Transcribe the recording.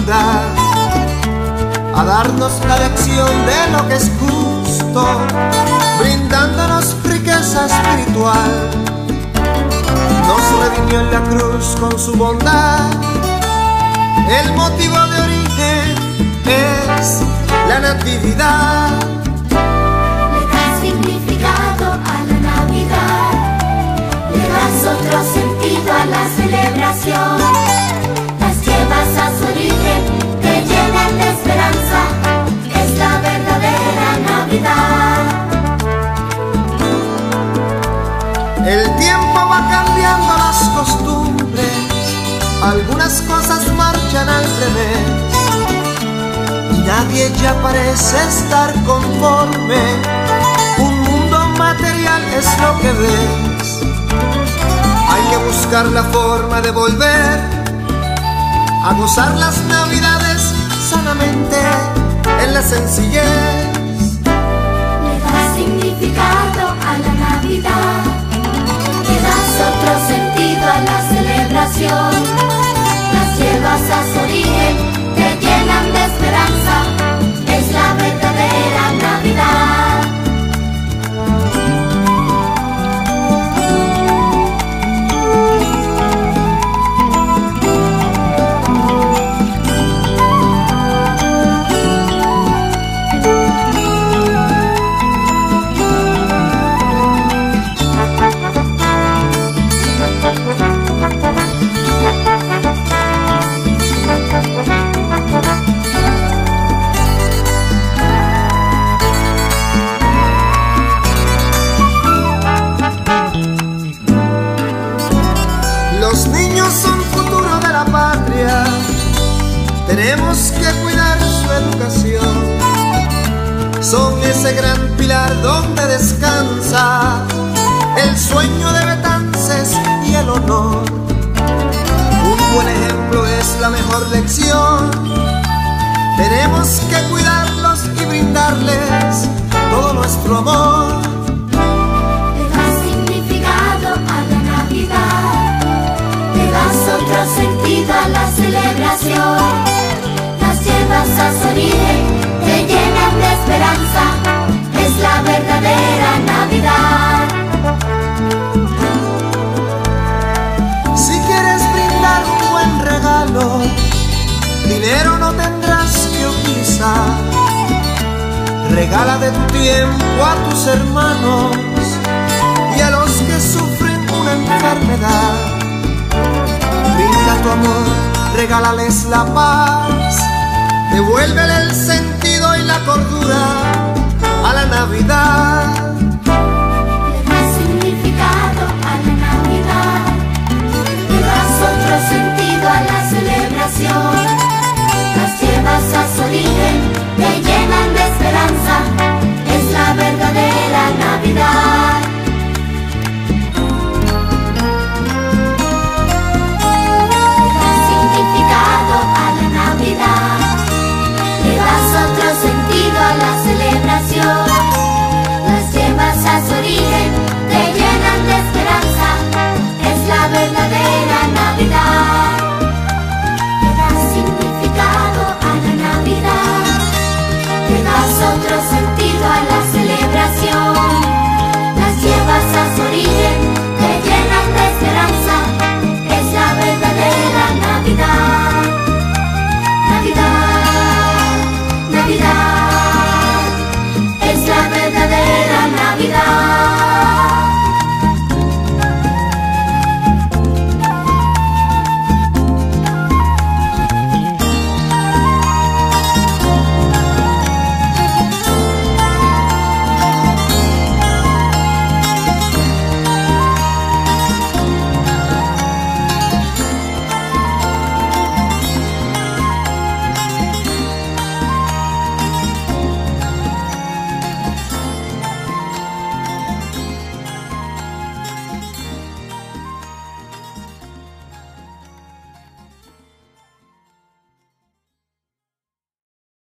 bondad, a darnos la lección de lo que es justo, brindándonos riqueza espiritual. Nos redimió en la cruz con su bondad. El motivo de origen es la natividad. Le das significado a la Navidad, le das otro sentido a la celebración. Las llevas a su origen, te llenan de esperanza, es la verdadera Navidad. El tiempo va cambiando las costumbres, algunas cosas marchan al revés y nadie ya parece estar conforme. Un mundo material es lo que ves. Hay que buscar la forma de volver a gozar las Navidades sanamente en la sencillez. Le das significado a la Navidad, le das otro sentido a la celebración. Las llevas a su origen, te llenan de esperanza, es la verdadera Navidad. Los niños son futuro de la patria, tenemos que cuidar su educación. Son ese gran pilar donde descansa el sueño de Betances y el honor. Un buen ejemplo es la mejor lección. Tenemos que cuidarlos y brindarles todo nuestro amor. Le das significado a la Navidad, le das otro sentido a la celebración. Las llevas a su origen, te llenan de esperanza, es la verdadera Navidad. Si quieres brindar un buen regalo, dinero no tendrás que utilizar. Regala de tu tiempo a tus hermanos y a los que sufren una enfermedad. Brinda tu amor, regálales la paz, devuélvele el sentido y la cordura a la Navidad.